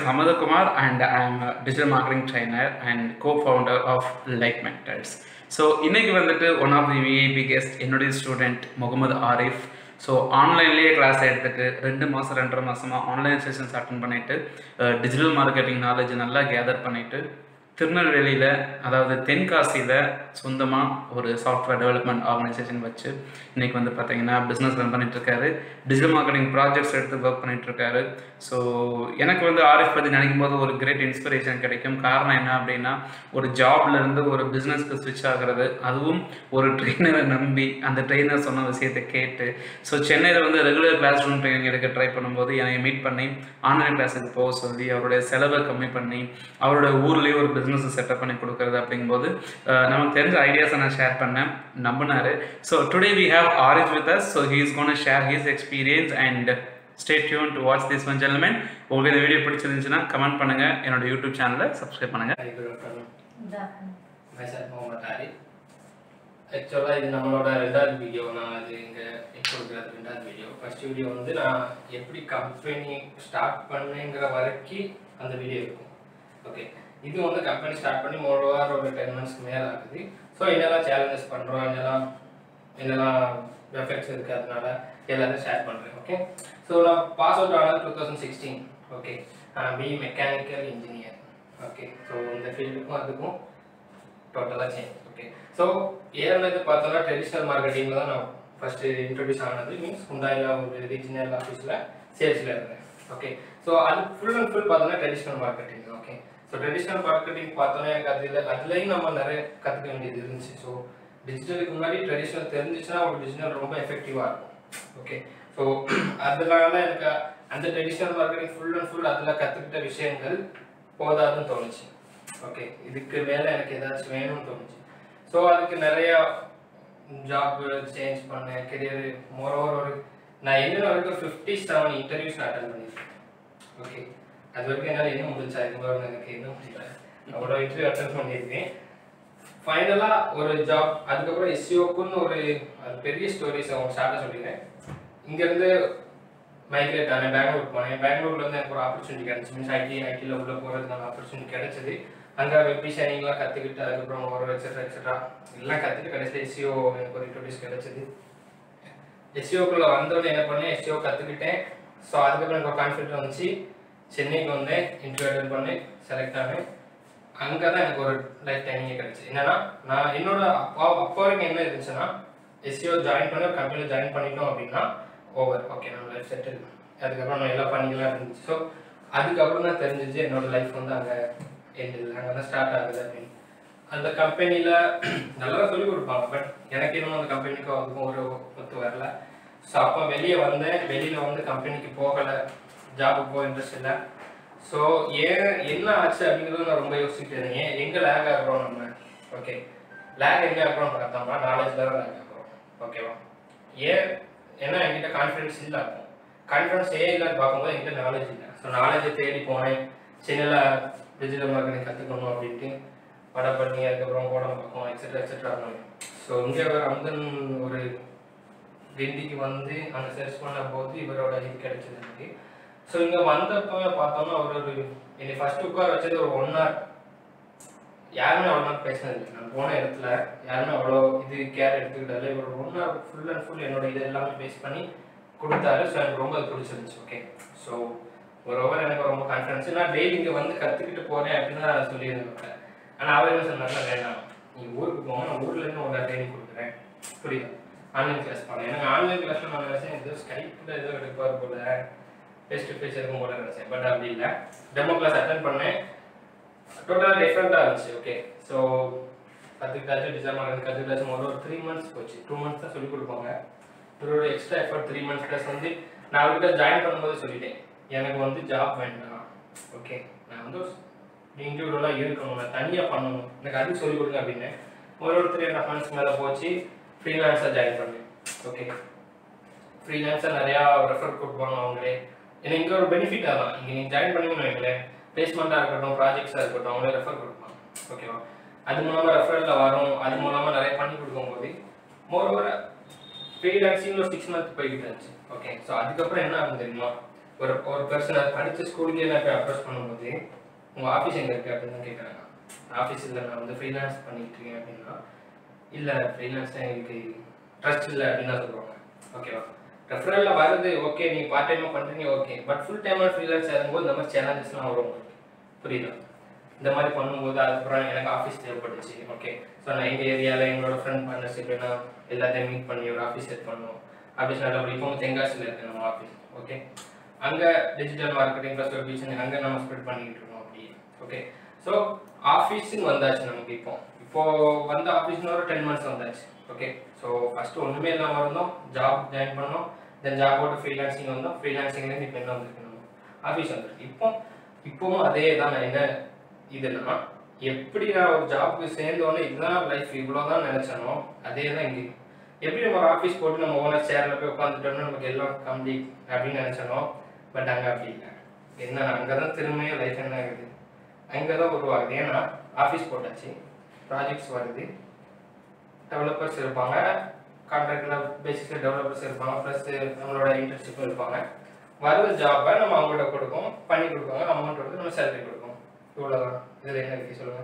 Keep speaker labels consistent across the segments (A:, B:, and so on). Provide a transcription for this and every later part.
A: Hamada Kumar and I am a digital marketing trainer and co-founder of Like Mentors. So இன்னைக்கு வந்துட்டு one of the VIP guest என்னுடைய student Mohammed Arif. So ஆன்லைன்லேயே class எடுத்துட்டு 2 மாதம் 2.5 மாதமாக online sessions attend பண்ணிவிட்டு digital marketing knowledge நல்லா gather பண்ணிவிட்டு திருநெல்வேலியில் அதாவது தென்காசியில் சொந்தமாக ஒரு சாஃப்ட்வேர் டெவலப்மெண்ட் ஆர்கனைசேஷன் வச்சு இன்றைக்கி வந்து பார்த்திங்கன்னா பிஸ்னஸ் ரன் பண்ணிகிட்ருக்காரு. டிஜிட்டல் மார்க்கெட்டிங் ப்ராஜெக்ட்ஸ் எடுத்து ஒர்க் பண்ணிகிட்ருக்காரு. ஸோ எனக்கு வந்து ஆரிஃப் பற்றி நினைக்கும் போது ஒரு கிரேட் இன்ஸ்பிரேஷன் கிடைக்கும். காரணம் என்ன அப்படின்னா, ஒரு ஜாப்லேருந்து ஒரு பிஸ்னஸ்க்கு ஸ்விட்ச் ஆகிறது, அதுவும் ஒரு ட்ரெயினரை நம்பி அந்த ட்ரெயினர் சொன்ன விஷயத்தை கேட்டு. ஸோ சென்னையில் வந்து ரெகுலர் கிளாஸ் ரூம் ட்ரைனிங் எடுக்க ட்ரை பண்ணும்போது என்னை மீட் பண்ணி ஆன்லைன் கிளாஸுக்கு போக சொல்லி அவருடைய செலவை கம்மி பண்ணி அவரோட ஊர்லேயே ஒரு பிஸ்னஸ் செட்டப் பண்ணி கொடுக்குறது அப்படிங்கும்போது நமக்கு தெரிஞ்ச ஐடியாஸை நான் ஷேர் பண்ணேன், நம்பினாரு. So today we have Arif with us. So he is gonna share his experience and stay tune to watch this one gentleman. உங்களுக்கு இந்த வீடியோ பிடிச்சிருந்துச்சுன்னா கமெண்ட் பண்ணுங்க, என்னோட யூடியூப் சேனலை சப்ஸ்கிரைப் பண்ணுங்க.
B: ஆக்சுவலாக இது நம்மளோட 2வது வீடியோ. நான் அது இங்கே கொடுக்குறது 2வது வீடியோ. ஃபர்ஸ்ட் வீடியோ வந்து நான் எப்படி கம்பெனி ஸ்டார்ட் பண்ணேங்கிற வரைக்கும் அந்த வீடியோ இருக்கும். ஓகே, இது வந்து கம்பெனி ஸ்டார்ட் பண்ணி மோரோவர் ஒரு 10 மந்த்ஸ்க்கு மேலே ஆகுது. ஸோ என்னெல்லாம் சேலஞ்சஸ் பண்ணுறோம், என்னெல்லாம் எஃபெக்ட்ஸ் இருக்குது, அதனால எல்லாத்தையும் ஷேர் பண்ணுறேன். ஓகே, ஸோ நான் பாஸ் அவுட் ஆனது 2016. Okay, B mechanical engineer. Okay, so இந்த ஃபீல்டுக்கும் அதுக்கும் டோட்டலாக சேஞ்ச். ஓகே, ஸோ ஏறினது பார்த்தோன்னா ட்ரெடிஷ்னல் மார்க்கெட்டிங்கில் தான் நான் ஃபஸ்ட்டு இன்ட்ரடியூஸ் ஆனது. மீன்ஸ் ஹுண்டாயில் ஒரு ரீஜனல் ஆஃபீஸில் சேல்ஸில் இருந்தேன். ஓகே, ஸோ அது ஃபுல் அண்ட் ஃபுல் பார்த்தோன்னா traditional marketing. Okay, so traditional marketing பார்த்தோன்னா எனக்கு அதுலேயும் நம்ம நிறைய கற்றுக்க வேண்டியது இருந்துச்சு. ஸோ டிஜிட்டலுக்கு முன்னாடி ட்ரெடிஷ்னல் தெரிஞ்சிச்சுன்னா ஒரு டிஜிட்டல் ரொம்ப எஃபெக்டிவாக இருக்கும். ஓகே, ஸோ அதனால எனக்கு அந்த traditional marketing full and full அதில் கற்றுக்கிட்ட விஷயங்கள் போதாதுன்னு தோணுச்சு. ஓகே, இதுக்கு மேலே எனக்கு ஏதாச்சும் வேணும்னு தோணுச்சு. ஸோ அதுக்கு நிறையா ஜாப் சேஞ்ச் பண்ணேன், கெரியர் மோரோவர் நான் என்ன வரைக்கும் 57 இன்டர்வியூஸ் நான் அட்டன் பண்ணியிருக்கேன். ஓகே, அது வரைக்கும் என்னால் என்ன முடிஞ்சா இதுவரை எனக்கு என்ன முடியல, அவ்வளோ இன்டர்வியூ அட்டன் பண்ணியிருக்கேன். ஃபைனலாக ஒரு ஜாப், அதுக்கப்புறம் எஸ்சிஓக்குன்னு ஒரு பெரிய ஸ்டோரிஸ் அவங்க ஸ்டார்ட்டாக சொல்லிடுறேன். இங்கேருந்து மைக்ரேட் ஆனேன், பெங்களூர் போனேன். பெங்களூர்லேருந்து எனக்கு ஒரு ஆப்பர்ச்சுனிட்டி கிடச்சி. மீன்ஸ் ஐடியில் உள்ளே போகிறதுக்கான ஆப்பர்ச்சுனிட்டி கிடச்சிது. அங்கே வெப் டிசைனிங்லாம் கற்றுக்கிட்டு அதுக்கப்புறம் ஒரு எக்ஸெட்ரா எல்லாம் கற்றுக்கிட்டு கடைசியில் எஸ்சிஓ எனக்கு ஒரு இன்ட்ரோடியூஸ் கிடச்சிது. எஸ்சிஓக்குள்ளே வந்தோடனே என்ன பண்ணேன், எஸ்சிஓ கற்றுக்கிட்டேன். ஸோ அதுக்கப்புறம் எனக்கு ஒரு கான்ஃபிடென்ட் வந்துச்சு. சென்னைக்கு வந்தேன், இன்டர்வியூ அட்டெண்ட் பண்ணேன், செலக்ட் ஆனேன். அங்கே தான் எனக்கு ஒரு லைஃப் டைமிங்கே கிடச்சி. என்னன்னா, நான் என்னோட அப்போ வரைக்கும் என்ன இருந்துச்சுன்னா, எஸ்சிஓ ஜாயின் பண்ணி ஒரு கம்பெனியில் ஜாயின் பண்ணிட்டோம் அப்படின்னா ஓவர். ஓகே, நம்ம லைஃப் செட்டில், அதுக்கப்புறம் நம்ம எல்லாம் பண்ணிக்கலாம் இருந்துச்சு. ஸோ அதுக்கப்புறம் தான் தெரிஞ்சிச்சு என்னோட லைஃப் வந்து அங்கே எண்டில், அங்கே தான் ஸ்டார்ட் ஆகுது அப்படின்னு. அந்த கம்பெனியில் நல்லா சொல்லிக் கொடுப்பாங்க. பட் எனக்கு இன்னும் அந்த கம்பெனிக்கும் அதுக்கும் ஒரு ஒத்து வரல. ஸோ அப்போ வெளியே வந்தேன். வெளியில் வந்து கம்பெனிக்கு போகலை, ஜாபுக்கு போக இன்ட்ரெஸ்ட் இல்லை. ஸோ என்ன ஆச்சு அப்படிங்கிறது நான் ரொம்ப யோசிச்சுட்டு இருந்தேன். எங்கே லேக் ஆகிறோம் நம்ம? ஓகே, லேக் எங்கே ஆகிறோம் பார்த்தோம்னா நாலேஜில் தான் லேக் ஆகிறோம். ஓகேவா? ஏன்னா என்கிட்ட கான்ஃபிடன்ஸ் இல்லை. இருக்கும் கான்ஃபிடன்ஸ் இல்லைன்னு பார்க்கும்போது என்கிட்ட நாலேஜ் இல்லை. ஸோ நாலேஜை தேடி போனேன். சென்னையில் டிஜிட்டல் மார்க்கெட்டிங் கற்றுக்கணும் அப்படின்ட்டு படம் பண்ணி அதுக்கப்புறம் போடம் பார்க்கணும், எக்ஸெட்ரா. ஸோ இங்கே அந்தன் ஒரு கிண்டிக்கு வந்து அங்கே சர்ச் பண்ண போது இவரோட இது கிடைச்சது எனக்கு. ஸோ இங்கே வந்தப்போ பார்த்தோம்னா ஒரு என்னை ஃபஸ்ட்டு உட்கார வச்சது ஒரு 1 hour. யாருமே அவ்வளோ நாள் பேசினது இல்லை. நான் போன இடத்துல யாருமே அவ்வளோ இது கேர் எடுத்துக்கிட்டாலே ஒரு 1 hour ஃபுல் அண்ட் ஃபுல் என்னோட இது எல்லாமே பேஸ் பண்ணி கொடுத்தாரு. ஸோ எனக்கு ரொம்ப அது பிடிச்சிருந்துச்சு. ஓகே, ஸோ ஒரு ஓவர் எனக்கு ரொம்ப கான்ஃபிடன்ஸ். நான் டெய்லி இங்கே வந்து கற்றுக்கிட்டு போகிறேன் அப்படின்னு தான் சொல்லியிருந்தேன். ஆனால் அவர் என்ன சொன்னார்னா, வேண்டாம், நீ ஊருக்கு போங்க, நான் ஊர்லேருந்து உங்களை ட்ரைனிங் கொடுக்குறேன், புரியுது, ஆன்லைன் கிளாஸ் பண்ணேன். எனக்கு ஆன்லைன் கிளாஸில் நான் நினச்சேன் ஏதோ ஸ்கைப்பில் ஏதோ எடுப்பார் போல, ஃபேஸ் டு ஃபேஸ் இருக்கும் போல நினச்சேன். பட் அப்படி இல்லை. டெமோ கிளாஸ் அட்டன் பண்ணேன். டோட்டலாக டிஃப்ரெண்ட்டாக இருந்துச்சு. ஓகே, ஸோ கற்றுக்கிட்டாச்சும் டிசைன் பண்ணுறது கற்றுக்கிட்டாச்சும் ஒரு 3 months போச்சு. 2 months தான் சொல்லிக் கொடுப்பாங்க. ஒரு எக்ஸ்ட்ரா எஃபர்ட் 3 months ப்ளஸ் வந்து நான் அவர்கிட்ட ஜாயின் பண்ணும்போது சொல்லிட்டேன், எனக்கு வந்து ஜாப் வேண்டாம். ஓகே, நான் வந்து இண்டிவிஜுவலாக இருக்கணும், நான் தனியாக பண்ணணும், எனக்கு அதுக்கு சொல்லிக் கொடுங்க அப்படின்னு. ஒரு 3.5 months மேலே போச்சு. ஃப்ரீலான்ஸாக ஜாயின் பண்ணேன். ஓகே, ஃப்ரீலான்ஸாக நிறையா ரெஃபர் கொடுப்பாங்க அவங்களே. ஏன்னா இங்கே ஒரு பெனிஃபிட்டாக தான், இங்கே நீங்கள் ஜாயின் பண்ணிங்கன்னு வைங்களேன், பிளேஸ்மெண்ட்டாக இருக்கட்டும், ப்ராஜெக்ட்ஸாக இருக்கட்டும், அவங்களே ரெஃபர் கொடுப்பாங்க. ஓகேவா? அது மூலமாக ரெஃபரில் வரும், அது மூலமாக நிறைய பண்ணி கொடுக்கும்போது மோரோவர் ஃப்ரீலான்ஸிங் ஒரு 6 months போய்கிட்டு இருந்துச்சு. ஓகே, ஸோ அதுக்கப்புறம் என்ன ஆகும் தெரியுமா, ஒரு பர்சன் படித்த ஸ்கூலுக்கே நான் போய் அப்ரோச் பண்ணும்போது உங்கள் ஆஃபீஸ் எங்கே இருக்குது அப்படின்னு தான் கேட்குறாங்க. ஆஃபீஸ் இல்லை, நான் வந்து ஃப்ரீலான்ஸ் பண்ணிகிட்டு இருக்கேன் அப்படின்னா, இல்லை ஃப்ரீலான்ஸ் தான் எனக்கு ட்ரஸ்ட் இல்லை அப்படின்னு தான் சொல்லுவாங்க. ஓகேவா? ரெஃபரலில் வருது, ஓகே நீங்கள் பார்ட் டைமாக பண்ணுறீங்க, ஓகே. பட் ஃபுல் டைமாக ஃப்ரீலான்ஸ் ஆகும்போது இந்த மாதிரி சேலஞ்சஸ்லாம் வரும் உங்களுக்கு. புரியுதா? இந்த மாதிரி பண்ணும்போது அதுக்கப்புறம் எனக்கு ஆஃபீஸ் தேவைப்பட்டுச்சு. ஓகே, ஸோ நான் எங்கள் ஏரியாவில் எங்களோட ஃப்ரெண்ட் பார்ட்னர்ஷிப் நான் எல்லாத்தையும் மீட் பண்ணி ஒரு ஆஃபீஸ் செட் பண்ணணும். ஆஃபீஸ் நல்லபடி இப்போ தென்காசியில் இருக்குது நம்ம ஆஃபீஸ். ஓகே, அங்கே டிஜிட்டல் மார்க்கெட்டிங் ப்ளஸ் வெப்சைட் அங்கே நம்ம ஸ்ப்ரெட் பண்ணிக்கிட்டு இருக்கோம் அப்படி. ஓகே, ஸோ ஆஃபீஸுன்னு வந்தாச்சு நமக்கு. இப்போ வந்த ஆஃபீஸ்னு ஒரு 10 months வந்தாச்சு. ஓகே, ஸோ ஃபஸ்ட்டு ஒன்றுமே இல்லாமல் இருந்தோம், ஜாப் ஜாயின் பண்ணோம், தென் ஜாபோட ஃப்ரீலான்சிங் வந்தோம், ஃப்ரீலான்சிங்லேருந்து இப்போ என்ன வந்துருக்கு நம்ம ஆஃபீஸ் வந்துருக்கு. இப்போவும் அதே தான். நான் என்ன இதுனா எப்படி நான் ஒரு ஜாப்புக்கு சேர்ந்தோன்னே இதுதான் லைஃப் இவ்வளோதான் நினச்சனோ அதே தான் இங்கே. எப்படி நம்ம ஒரு ஆஃபீஸ் போட்டு நம்ம ஓனர் சேரில் போய் உட்காந்துட்டோம்னா நமக்கு எல்லாம் கம்ப்ளீட் அப்படின்னு நினச்சனோ, பட் அங்கே அப்படி இல்லை. என்ன அங்கே தான் திரும்பியும் லைஃப் என்ன ஆகுது, அங்கே தான் உருவாகுது. ஏன்னா ஆஃபீஸ் போட்டாச்சு, ப்ராஜெக்ட்ஸ் வருது, டெவலப்பர்ஸ் இருப்பாங்க, கான்ட்ராக்டில் பேசிஸில் டெவலப்பர்ஸ் இருப்பாங்க, ப்ளஸ் நம்மளோட இன்டர்ன்ஷிப்பும் இருப்பாங்க. வருது ஜாப்பை நம்ம அவங்கள்ட்ட கொடுப்போம், பண்ணி கொடுப்பாங்க, அமௌண்ட் வந்து நம்ம சேலரி கொடுப்போம். இவ்வளோதான். இதில் என்ன இருக்குது சொல்லுங்கள்?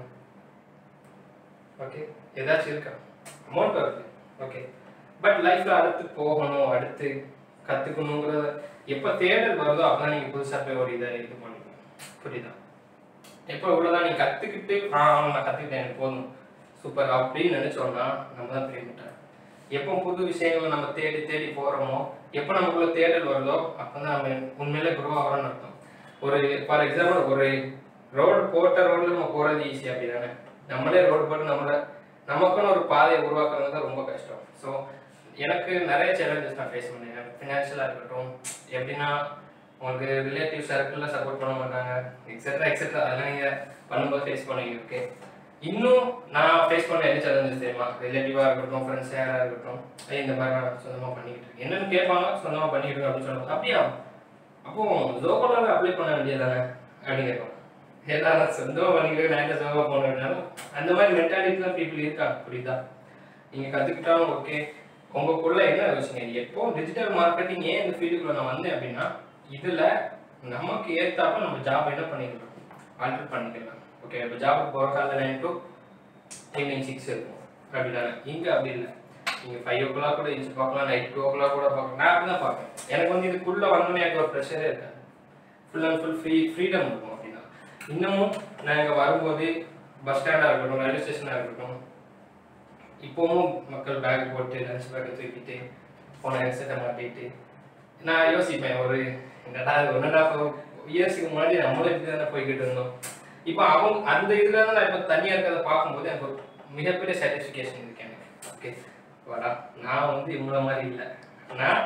B: ஓகே, ஏதாச்சும் இருக்கா? அமௌண்ட் வருது, ஓகே. பட் லைஃப்பில் அடுத்து போகணும், அடுத்து கற்றுக்கணுங்கிறத எப்போ தேடல் வருதோ அப்போ நீங்கள் புதுசாக போய் ஒரு இதை இது பண்ணிக்கணும். புரியுதா? எப்போ இவ்வளோதான் நீங்கள் கற்றுக்கிட்டு நான் கற்றுக்கிட்டேன் எனக்கு போதும் சூப்பர் அப்படின்னு நினச்சோன்னா நம்ம தான் பெரிய மாட்டேன். எப்போ புது விஷயங்களை நம்ம தேடி தேடி போகிறோமோ, எப்போ நமக்குள்ள தேடல் வருதோ அப்போ தான் நம்ம உண்மையிலே குரோ ஆகிறோன்னு அர்த்தம். ஒரு ஃபார் எக்ஸாம்பிள் ஒரு ரோடு போட்ட ரோடில் நம்ம போகிறது ஈஸி அப்படி தானே. நம்மளே ரோடு போட்டு நமக்குன்னு ஒரு பாதையை உருவாக்குறது தான் ரொம்ப கஷ்டம். ஸோ எனக்கு நிறைய சேலஞ்சஸ் நான் ஃபேஸ் பண்ணேன். ஃபினான்ஷியலாக இருக்கட்டும், எப்படின்னா உங்களுக்கு ரிலேட்டிவ் சர்க்கிளில் சப்போர்ட் பண்ண மாட்டாங்க, எக்ஸெட்ரா எக்ஸெட்ரா. அதெல்லாம் நீங்கள் பண்ணும்போது ஃபேஸ் பண்ணிக்கிட்டு இன்னும் நான் ஃபேஸ் பண்ண என்ன சேலஞ்சஸ் தெரியுமா? ரிலேட்டிவாக இருக்கட்டும், ஃப்ரெண்ட்ஸ் யாராக இருக்கட்டும், இந்த மாதிரி நான் சொந்தமாக பண்ணிக்கிட்டு இருக்கேன். என்னென்னு கேட்பாங்க, சொந்தமாக பண்ணிக்கிட்டு இருக்கேன் அப்படின்னு சொல்லுவாங்க. அப்படியா, அப்போது ஜோக்கோலாவே அப்ளை பண்ண வேண்டியதானே அப்படின்னு கேட்பாங்க. எல்லாரும் சொந்தமாக பண்ணிக்கிட்டு நான் என்ன சொந்தமாக போனதுனாலும் அந்த மாதிரி மென்டாலிட்டி தான் பீப்புள் இருக்காங்க. புரியுதா? நீங்கள் கற்றுக்கிட்டாலும் ஓகே. உங்களுக்குள்ள என்ன விஷயம், எப்போ டிஜிட்டல் மார்க்கெட்டிங் ஏன் இந்த ஃபீல்டுக்குள்ள நான் வந்தேன் அப்படின்னா, இதில் நமக்கு ஏற்றாப்ப நம்ம ஜாப் என்ன பண்ணிக்கலாம், ஆல்டர் பண்ணிக்கலாம். ஓகே, இப்போ ஜாபுக்கு போகிற காலையில் 9 to evening 6 இருக்கும் அப்படிதானே. இங்கே அப்படி இல்லை. நீங்கள் 5 o'clock கூட எழுந்து பார்க்கலாம், நைட் 2 o'clock கூட பார்க்கலாம். நான் அப்படி தான் பார்ப்பேன். எனக்கு வந்து இதுக்குள்ளே வந்தோன்னே எனக்கு ஒரு ப்ரெஷரே இருக்காது. ஃபுல் அண்ட் ஃபுல் ஃப்ரீடம் இருக்கும். அப்படின்னா இன்னமும் நான் இங்கே வரும்போது பஸ் ஸ்டாண்டாக இருக்கட்டும், ரயில்வே ஸ்டேஷனாக இருக்கட்டும், இப்போவும் மக்கள் பேக் போட்டு லஞ்ச் பேக்கை தூக்கிட்டு போன ஹெட்செட்டை மாட்டிட்டு நான் யோசிப்பேன், ஒரு என்னடா 1.5 yearsக்கு முன்னாடி நம்மளும் இப்படி தானே போய்கிட்டு இருந்தோம். இப்போ அவங்க அந்த இதில் தான் நான் இப்போ தனியாக இருக்கிறத பார்க்கும்போது எனக்கு ஒரு மிகப்பெரிய சாட்டிஸ்ஃபிகேஷன் இருக்கு எனக்கு. ஓகே வாடா, நான் வந்து இவ்வளோ மாதிரி இல்லை, நான்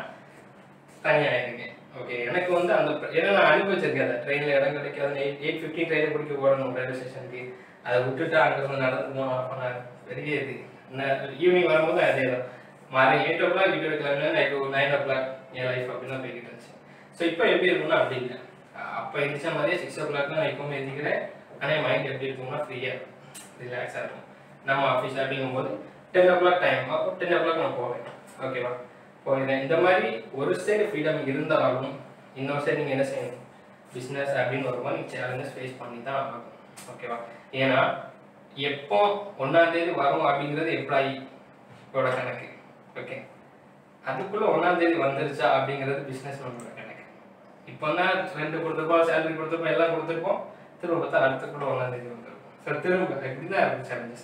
B: தனியாக இருக்கேன். ஓகே, எனக்கு வந்து அந்த ஏன்னா நான் அனுபவிச்சிருக்கேன். அதை ட்ரெயினில் இடம் கிடைக்காது, 8:15 ட்ரெயினை பிடிக்க ஓடணும் ரயில்வே ஸ்டேஷனுக்கு. அதை விட்டுட்டு அங்கேருந்து நடந்து போனோம். பெரிய இது ஈவினிங் வரும்போது அதே தான். மார்னிங் 8 o'clock வீடியோ எடுக்கலாம்னா நைட்டு 9 o'clock என் லைஃப் அப்படி தான் போய்கிட்டு இருந்துச்சு. ஸோ இப்போ எப்படி இருக்கும்னா அப்படி இல்லை. அப்போ எழுந்திரிச்ச மாதிரியே 6 o'clock நான் இப்போவும் எழுந்திக்கிறேன். ஆனால் என் மைண்ட் எப்படி இருக்கும்னா ஃப்ரீயாக ரிலாக்ஸாக இருக்கும். நம்ம ஆஃபீஸ் அப்படிங்கும்போது 10 o'clock டைம், அப்போ 10 o'clock நான் போவேன். ஓகேவா? போகிறேன். இந்த மாதிரி ஒரு சைடு ஃப்ரீடம் இருந்தாலும் இன்னொரு சைடு நீங்கள் என்ன செய்யணும், பிஸ்னஸ் அப்படின்னு ஒரு மாதிரி சேலஞ்சஸ் ஃபேஸ் பண்ணி தான் ஆகும். ஓகேவா? ஏன்னா எப்போ 1ஆம் தேதி வரும் அப்படிங்கிறது எம்ப்ளாயியோட கணக்கு. ஓகே, அதுக்குள்ளே 1ஆம் தேதி வந்துருச்சா அப்படிங்கிறது பிஸ்னஸ் நம்மளோட கணக்கு. இப்போ தான் ரெண்ட் கொடுத்துருப்போம், சேலரி கொடுத்துருப்போம், எல்லாம் கொடுத்துருப்போம், திரும்ப பார்த்தா அடுத்துக்குள்ளே 1ஆம் தேதி வந்துருக்கும். ஸோ திரும்ப இப்படி தான் இருக்கும் சேலஞ்சஸ்.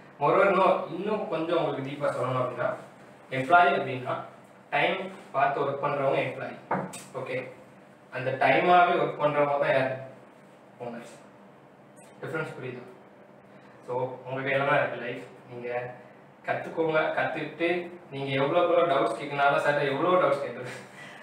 B: இன்னும் கொஞ்சம் உங்களுக்கு டீப்பாக சொல்லணும் அப்படின்னா, எம்ப்ளாயி அப்படின்னா டைம் பார்த்து ஒர்க் பண்ணுறவங்க எம்ப்ளாயி. ஓகே, அந்த டைமாகவே ஒர்க் பண்ணுறவங்க தான் யார், ஓனர்ஸ். டிஃப்ரென்ஸ் புரியுது? ஸோ உங்கள் கையில் தான் இருக்குது லைஃப். நீங்கள் கற்றுக்கோங்க. கற்றுக்கிட்டு நீங்கள் எவ்வளோ டவுட்ஸ் கேட்கனாலும் சார் எவ்வளோ டவுட்ஸ் கேட்டுருவேன்,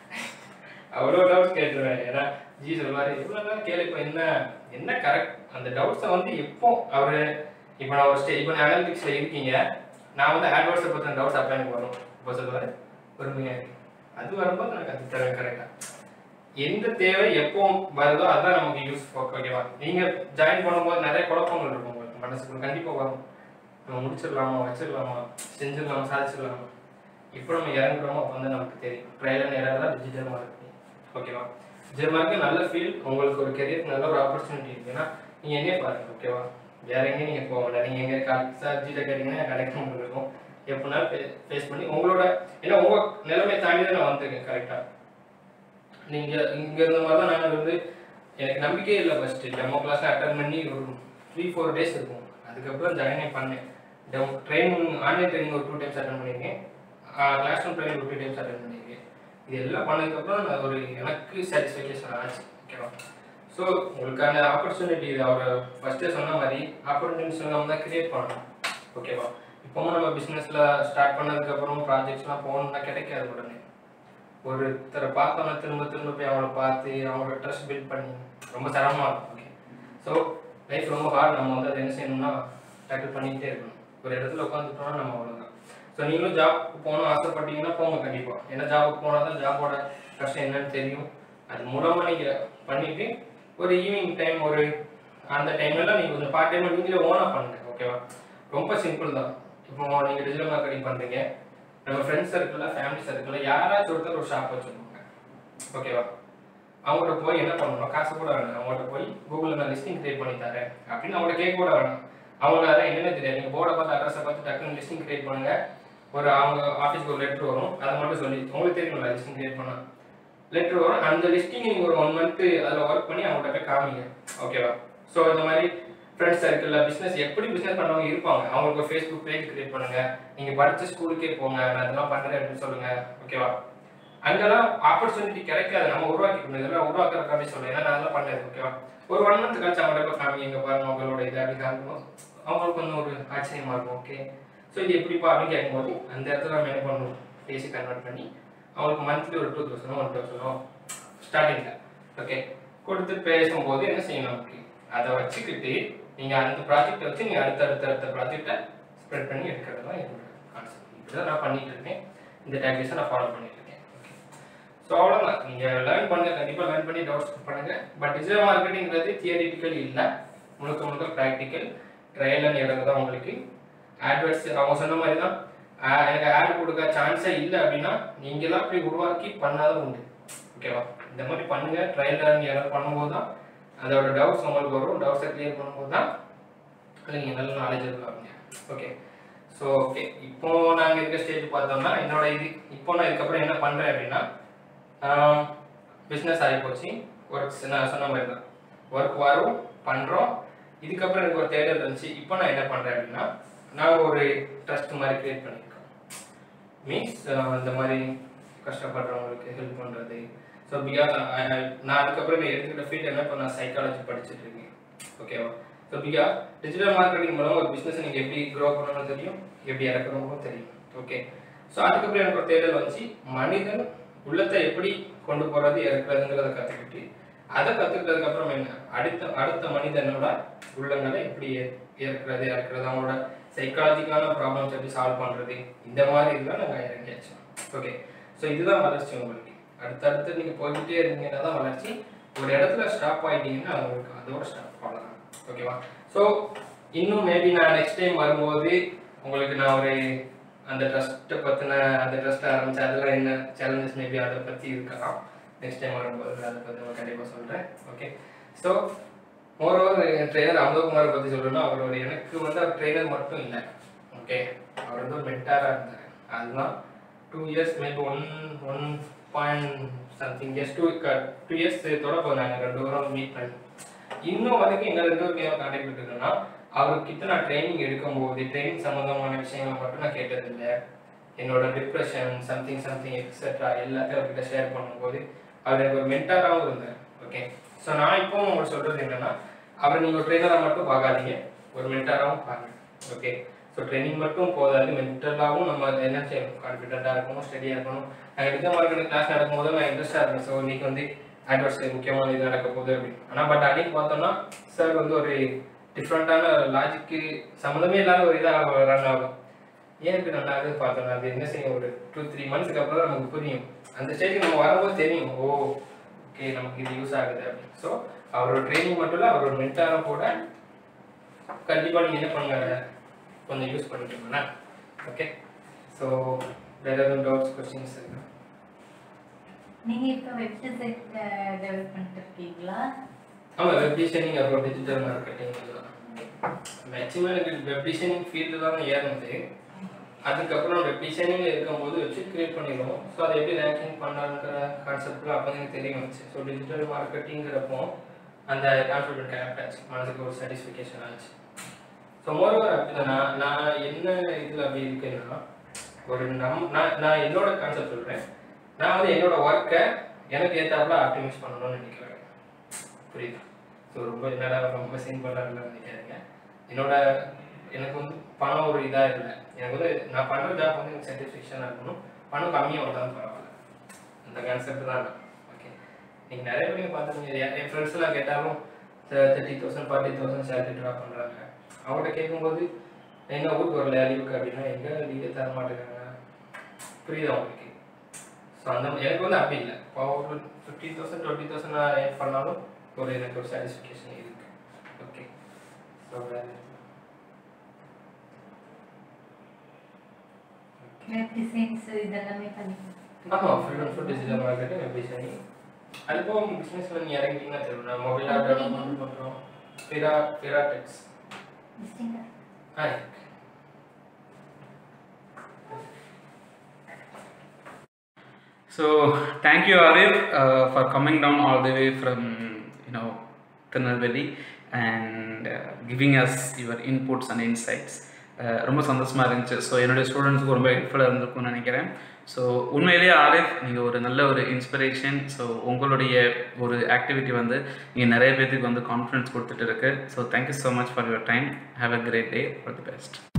B: அவ்வளோ டவுட்ஸ் கேட்டுருவேன். ஏன்னா ஜி சொல்லுவார், எவ்வளோ நேரம் கேளு, இப்போ என்ன கரெக்ட் அந்த டவுட்ஸை வந்து எப்போ அவர் இப்போ நான் ஒரு இப்போ அனாலிட்டிக்ஸில் இருக்கீங்க, நான் வந்து ஆட்வர்ட்ஸை பற்றின டவுட்ஸ் அப்போ எனக்கு வரும். இப்போ சொல்லுவார் பொறுமையாக இருக்கு, அது வரும்போது நான் கற்றுத்தரேன் கரெக்டாக. எந்த தேவை எப்போ வருதோ அதுதான் நமக்கு யூஸ். ஓகேவா? நீங்கள் ஜாயின் பண்ணும்போது நிறைய குழப்பங்கள் இருக்கும் உங்களுக்கு மனசுக்குள்ள, கண்டிப்பாக வரும். நம்ம முடிச்சிடலாமா, வச்சிடலாமா, செஞ்சிடலாமா, சாதிச்சிடலாமா. இப்போ நம்ம இறங்குறோமோ அப்போ வந்து நமக்கு தெரியும். ட்ரையல் அண்ட் எரர் தான் டிஜிட்டல் மார்க்கெட்டிங். ஓகேவா? டிஜிட்டல் மார்க்கெட்டிங் நல்ல ஃபீல்ட், உங்களுக்கு ஒரு கெரியர் நல்ல ஒரு ஆப்பர்ச்சுனிட்டி இருக்குன்னா நீங்கள் எங்கே பாருங்கள். ஓகேவா, வேற எங்கேயும் நீங்கள் போக வேண்டாம். நீங்கள் எங்கே சார் ஜிட்ட கேட்டிங்கன்னா கனெக்ஷன் இருக்கும். எப்படினாலும் ஃபேஸ் பண்ணி உங்களோட, ஏன்னா உங்கள் நிலைமை தாண்டி தான் நான் வந்திருக்கேன். கரெக்டாக நீங்கள் இங்கே இருந்த மாதிரி தான் நான் வந்து எனக்கு நம்பிக்கையே இல்லை. ஃபஸ்ட்டு டெமோ கிளாஸ் அட்டன் பண்ணி ஒரு 3-4 days இருக்கும். அதுக்கப்புறம் ஜாயினே பண்ணேன். ட்ரைனிங் ஆன்லைன் ட்ரைனிங் ஒரு 2 times அட்டன் பண்ணியிருக்கேன். கிளாஸ் ரூம் ட்ரைனிங் ஒரு 2 times அட்டன் பண்ணியிருக்கேன். இது எல்லாம் பண்ணதுக்கப்புறம் நான் ஒரு எனக்கு சாட்டிஸ்ஃபேக்ஷன் ஆச்சு. ஓகேவா, ஸோ உங்களுக்கான ஆப்பர்ச்சுனிட்டி இது அவர் ஃபஸ்ட்டே சொன்ன மாதிரி ஆப்பர்ச்சுனிட்டிஸ் நம்ம தான் கிரியேட் பண்ணணும். ஓகேவா, இப்போவும் நம்ம பிஸ்னஸில் ஸ்டார்ட் பண்ணதுக்கப்புறம் ப்ராஜெக்ட்ஸ்லாம் போகணுன்னா கிடைக்காது. உடனே ஒருத்தரை பார்த்தோன்னா திரும்ப திரும்ப போய் அவங்கள பார்த்து அவங்களோட ட்ரஸ்ட் பில்ட் பண்ணி ரொம்ப சிரமமாக இருக்கும். ஓகே, ஸோ லைஃப் ரொம்ப ஹார்ட். நம்ம வந்து அதை என்ன செய்யணும்னா டேக்கிள் பண்ணிக்கிட்டே இருக்கணும். ஒரு இடத்துல உட்காந்துட்டோம்னா நம்ம அவ்வளோதான். ஸோ நீங்களும் ஜாப்க்கு போகணும் ஆசைப்பட்டீங்கன்னா போங்க கண்டிப்பாக. ஏன்னா ஜாபுக்கு போனால் தான் ஜாபோட கஷ்டம் என்னன்னு தெரியும். அது மூலமாக நீங்கள் பண்ணிவிட்டு ஒரு ஈவினிங் டைம் ஒரு அந்த டைம்லலாம் நீங்கள் கொஞ்சம் பார்ட் டைம் நீங்களே ஓனாக பண்ணுங்க. ஓகேவா, ரொம்ப சிம்பிள் தான். இப்போ நீங்கள் டிஜிட்டல் மார்க்கெட்டிங் பண்ணுறீங்க, நம்ம ஃப்ரெண்ட்ஸ் சர்க்கிளில் ஃபேமிலி சர்க்கிளில் யாராச்சும் ஒருத்தர் ஒரு ஷாப் வச்சுருப்பாங்க. ஓகேவா, அவங்கள்ட்ட போய் என்ன பண்ணணும், காசு கூட வேணும். அவங்கள்ட்ட போய் கூகுளில் நான் லிஸ்டிங் கிரியேட் பண்ணி தரேன் அப்படின்னு அவங்கள்ட்ட கேட்க கூட வேணும். அவங்களுக்கு அதெல்லாம் என்னென்ன தெரியாது. நீங்கள் போர்டை பார்த்து அட்ரஸை பார்த்து டக்குன்னு லிஸ்டிங் கிரியேட் பண்ணுங்கள். ஒரு அவங்க ஆஃபீஸ்க்கு ஒரு லெட்ரு வரும், அதை மட்டும் சொல்லி உங்களுக்கு தெரியுங்களா லிஸ்டிங் கிரியேட் பண்ணால் லெட்ரு வரும். அந்த லிஸ்டிங் நீங்கள் ஒரு 1 month அதில் ஒர்க் பண்ணி அவங்கள்ட்ட போய் காமிங்க. ஓகேவா, ஸோ இந்த மாதிரி ஃப்ரெண்ட்ஸ் சர்க்கிளில் பிஸ்னஸ் எப்படி பிஸ்னஸ் பண்ணுறவங்க இருப்பாங்க. அவங்களுக்கு ஒரு ஃபேஸ்புக் பேஜ் கிரியேட் பண்ணுங்கள். நீங்கள் படித்த ஸ்கூலுக்கே போங்க, நான் இதெல்லாம் பண்ணுறேன் அப்படின்னு சொல்லுங்கள். ஓகேவா, அங்கெல்லாம் ஆப்பர்ச்சுனிட்டி கிடைக்காது. நம்ம உருவாக்கிக்கணும். இதெல்லாம் உருவாக்குறதுக்கு அப்படி சொல்லுங்கள். ஏன்னா நான் அதெல்லாம் பண்ணது. ஓகேவா, ஒரு 1 month கழிச்சு அவங்கள்ட்ட போய் காமிங்க, இங்கே பாருங்க உங்களோட இதை அப்படி காமிக்கணும். அவங்களுக்கு வந்து ஒரு ஆச்சரியமாக இருக்கும். ஓகே, ஸோ இது எப்படிப்பா அப்படின்னு கேட்கும்போது அந்த இடத்துல நம்ம என்ன பண்ணணும், பேசி கன்வெர்ட் பண்ணி அவங்களுக்கு மந்த்லி ஒரு 2000 1,000 ஸ்டார்டிங்கில் ஓகே கொடுத்து பேசும்போது என்ன செய்யணும், நமக்கு அதை வச்சுக்கிட்டு நீங்கள் அந்த ப்ராஜெக்டை வச்சு நீங்கள் அடுத்த ப்ராஜெக்டை ஸ்ப்ரெட் பண்ணி எடுக்கிறது தான் என்னோட கான்செப்ட். இப்படி தான் நான் பண்ணிட்டு இருக்கேன். இந்த டேக்டிக்ஸை நான் ஃபாலோ பண்ணிட்டு இருக்கேன். ஓகே, ஸோ அவ்வளோதான். நீங்கள் லேர்ன் பண்ணுங்கள், கண்டிப்பாக லேர்ன் பண்ணி டவுட்ஸ் பண்ணுங்கள். பட் டிஜிட்டல் மார்க்கெட்டிங்கிறது தியரிட்டிக்கல் இல்லை, முழுக்க ப்ராக்டிக்கல் ட்ரையல் அண்ட் எரர் தான். உங்களுக்கு ஆட்வர்ட்ஸ் அவங்க சொன்ன மாதிரி தான். எனக்கு ஆட் கொடுக்க சான்ஸே இல்லை அப்படின்னா நீங்களாம் அப்படி உருவாக்கி பண்ணாதான் உண்டு. ஓகேவா, இந்த மாதிரி பண்ணுங்க. ட்ரையல் அண்ட் எரர் பண்ணும்போது தான் அதோட டவுட்ஸ் உங்களுக்கு வரும். டவுட்ஸை கிளியர் பண்ணும்போது தான் அதில் நீங்கள் நல்ல நாலேஜ் இருக்காங்க. ஓகே, ஸோ ஓகே, இப்போ நாங்கள் இருக்க ஸ்டேஜ் பார்த்தோம்னா என்னோட இது இப்போ நான் இதுக்கப்புறம் என்ன பண்ணுறேன் அப்படின்னா பிஸ்னஸ் ஆகி போச்சு. ஒர்க்ஸ் நான் சொன்ன மாதிரி தான் ஒர்க் வரும் பண்ணுறோம். இதுக்கப்புறம் எனக்கு ஒரு தேடல் இருந்துச்சு. இப்போ நான் என்ன பண்ணுறேன் அப்படின்னா நான் ஒரு ட்ரஸ்ட் மாதிரி கிரியேட் பண்ணியிருக்கேன். மீன்ஸ் இந்த மாதிரி கஷ்டப்படுறவங்களுக்கு ஹெல்ப் பண்ணுறது. ஸோ பிகாஸ் நான் அதுக்கப்புறம் எடுத்துக்கிட்ட ஃபீல்ட் என்ன, இப்போ நான் சைக்காலஜி படிச்சுட்டு இருக்கேன். ஓகேவா, ஸோ பிகாஸ் டிஜிட்டல் மார்க்கெட்டிங் மூலம் ஒரு பிஸ்னஸை நீங்கள் எப்படி க்ரோ பண்ணணும்னு தெரியும், எப்படி இறக்கணும்னு தெரியும். ஓகே, ஸோ அதுக்கப்புறம் எனக்கு ஒரு தேடல் வந்துச்சு. மனிதன் உள்ளத்தை எப்படி கொண்டு போகிறது இறக்குறதுங்கிறத கற்றுக்கிட்டு அதை கற்றுக்கிட்டதுக்கப்புறம் என்ன அடுத்த மனிதனோட உள்ளங்களை எப்படி இறக்குறது அவங்களோட சைக்காலஜிக்கான ப்ராப்ளம்ஸ் எப்படி சால்வ் பண்ணுறது, இந்த மாதிரி இதெல்லாம் நாங்கள் இறங்கியாச்சு. ஓகே, ஸோ இதுதான் வளர்ச்சி. உங்களுக்கு அடுத்தடுத்து நீங்கள் போய்கிட்டே இருந்தீங்கன்னா தான் வளர்ச்சி. ஒரு இடத்துல ஸ்டாப் ஆகிட்டீங்கன்னா உங்களுக்கு அதோட ஸ்டாப் அவ்வளோதான். ஓகேவா, ஸோ இன்னும் மேபி நான் நெக்ஸ்ட் டைம் வரும்போது உங்களுக்கு நான் ஒரு அந்த ட்ரஸ்ட்டை பற்றின அந்த ட்ரஸ்ட்டை ஆரம்பித்து அதெல்லாம் என்ன சேலஞ்சஸ் மேபி அதை பற்றி இருக்கலாம். நெக்ஸ்ட் டைம் வரும்போது அதை பற்றி நான் கண்டிப்பாக சொல்கிறேன். ஓகே, ஸோ மோரோவர் ட்ரெயினர் அமுதகுமாரை பற்றி சொல்லணும்னா அவர் எனக்கு வந்து அவர் ட்ரெயினர் மட்டும் இல்லை. ஓகே, அவர் வந்து ஒரு மென்டாராக இருந்தார். அதுதான் 2 years maybe 1.something years 2 years தொடப்போம். நாங்கள் 2 பேரும் மீட் பண்ணி இன்னும் வரைக்கும் எங்கள் 2 பேருக்கும் ஏன் கான்டாக்ட் இருக்குன்னா அவர்கிட்ட நான் ட்ரைனிங் எடுக்கும்போது ட்ரைனிங் சம்மந்தமான விஷயங்களை மட்டும் நான் கேட்டதில்லை. என்னோட டிப்ரெஷன் சம்திங் எக்ஸெட்ரா எல்லாத்தையும் அவர்கிட்ட ஷேர் பண்ணும்போது அவர் எனக்கு ஒரு மென்டாராகவும் இருந்தார். ஓகே, ஸோ நான் இப்போ உங்களுக்கு சொல்கிறது என்னென்னா அவரை நீங்கள் ஒரு ட்ரெயினராக மட்டும் பார்க்காதீங்க, ஒரு மென்டாராகவும் பாருங்க. ஓகே, ஸோ ட்ரைனிங் மட்டும் போதாது, மென்டலாகவும் நம்ம என்ன செய்யணும், கான்ஃபிடென்ட்டாக இருக்கணும், ஸ்டடியாக இருக்கணும். நாங்கள் டிஜிட்டல் மார்க்கெட்டிங் கிளாஸ் நடக்கும்போது நான் இன்ட்ரெஸ்ட்டாக இருக்கேன். ஸோ இன்றைக்கி வந்து ஆட்வர்ட்ஸ் முக்கியமான இது நடக்க போகுது அப்படின்னு. ஆனால் பட் அன்றைக்கி பார்த்தோம்னா சார் வந்து ஒரு டிஃப்ரெண்ட்டான லாஜிக்கு சம்மந்தமே இல்லாத ஒரு இதாக ரன் ஆகும். ஏன் இப்படி நல்லா இருக்குது பார்த்தோம்னா அது என்ன செய்யும், ஒரு 2-3 months அப்புறம் தான் நமக்கு புரியும். அந்த ஸ்டேஜுக்கு நம்ம வரும்போது தெரியும், ஓ ஓகே நமக்கு இது யூஸ் ஆகுது அப்படின்னு. ஸோ அவரோட ட்ரைனிங் மட்டும் இல்லை, அவரோட மென்டாரும் கூட கண்டிப்பாக நீங்கள் என்ன பண்ணுங்க கொஞ்சம் யூஸ் பண்ணிக்கோங்கண்ணா. ஓகே, ஸோ வேறு எதுவும் டவுட்ஸ் கொஸ்டின்ஸ் இருக்கா?
C: நீங்க இப்ப வெப்சைட் டெவலப் பண்ணிட்டு இருக்கீங்களா?
B: ஆமா, வெப் டிசைனிங் அப்புறம் டிஜிட்டல் மார்க்கெட்டிங் தான். மேக்ஸிமம் எனக்கு வெப் டிசைனிங் ஃபீல்டு தான் ஏறினது. அதுக்கப்புறம் வெப் டிசைனிங் இருக்கும்போது வெப்சைட் கிரியேட் பண்ணிடுவோம். ஸோ அதை எப்படி ரேங்கிங் பண்ணலாங்கிற கான்செப்டில் அப்போ எனக்கு தெரிய வந்துச்சு. ஸோ டிஜிட்டல் மார்க்கெட்டிங்கிறப்போ அந்த கான்ஃபிடென்ட் கரெக்ட் ஆச்சு, மனதுக்கு ஒரு சாட்டிஸ்ஃபிகேஷன் ஆச்சு. ஸோ மோரோவர் அப்படி தான் நான் என்ன இதில் அப்படி இருக்கேன்னா, ஒரு நான் என்னோட கான்செப்ட் சொல்கிறேன். நான் வந்து என்னோட ஒர்க்கை எனக்கு ஏற்றாப்புல ஆப்டிமைஸ் பண்ணணும்னு நினைக்கிறேன். புரியுது? ஸோ ரொம்ப என்னடா ரொம்ப சிம்பிளாக நினைக்காதீங்க. எனக்கு வந்து பணம் ஒரு இதாக இல்லை. எனக்கு வந்து நான் பண்ணுற ஜாப் வந்து எனக்கு சாட்டிஸ்ஃபேக்ஷனாக இருக்கணும். பணம் கம்மியாக வந்தாலும் பரவாயில்ல. அந்த கான்செப்ட் தான். ஓகே, நீங்கள் நிறைய பேர் பார்த்துருக்கீங்க. என் ஃப்ரெண்ட்ஸ்லாம் கேட்டாலும் 30,000 40,000 சேலரி ட்ரா பண்ணுறாங்க. அவங்கள்ட்ட கேட்கும்போது எங்கள் ஊருக்கு வரல லீவுக்கு அப்படின்னா எங்கே லீவே தர மாட்டேங்கிறாங்க. புரியுது அவங்களுக்கு? ஸோ அந்த எனக்கு வந்து அப்படி இல்லை. இப்போ ஒரு 50,000 20,000 நான் ஏர்ன் பண்ணாலும் எனக்கு ஒரு சாட்டிஸ்ஃபிகேஷன் இருக்குது. ஓகே, ஸோ
C: வெப் டிசைன்ஸ் இதெல்லாமே பண்ணிக்கலாம்.
B: ஆமாம், full and full digital marketing, web designing. அதுப்போ பிஸ்னஸில் நீங்கள் இறங்கிட்டீங்கன்னா தெரியும். நான் மொபைல் ஆப் டெவலப்மெண்ட் பண்ணுறோம். பிராடெக்ஸ் இருக்கு.
A: So thank you Arif for coming down all the way from Tirunelveli and giving us your inputs and insights. ரொம்ப சந்தோஷமாக இருந்துச்சு. ஸோ என்னுடைய ஸ்டூடெண்ட்ஸுக்கு ரொம்ப ஹெல்ப்ஃபுல்லாக இருந்திருக்கும்னு நினைக்கிறேன். ஸோ உண்மையிலேயே ஆரிஃப் நீங்கள் ஒரு நல்ல ஒரு இன்ஸ்பிரேஷன். ஸோ உங்களுடைய ஒரு ஆக்டிவிட்டி வந்து நீங்கள் நிறைய பேருக்கு வந்து கான்ஃபிடன்ஸ் கொடுத்துட்டு இருக்கு. So thank you so much for your time. Have a great day. All the best.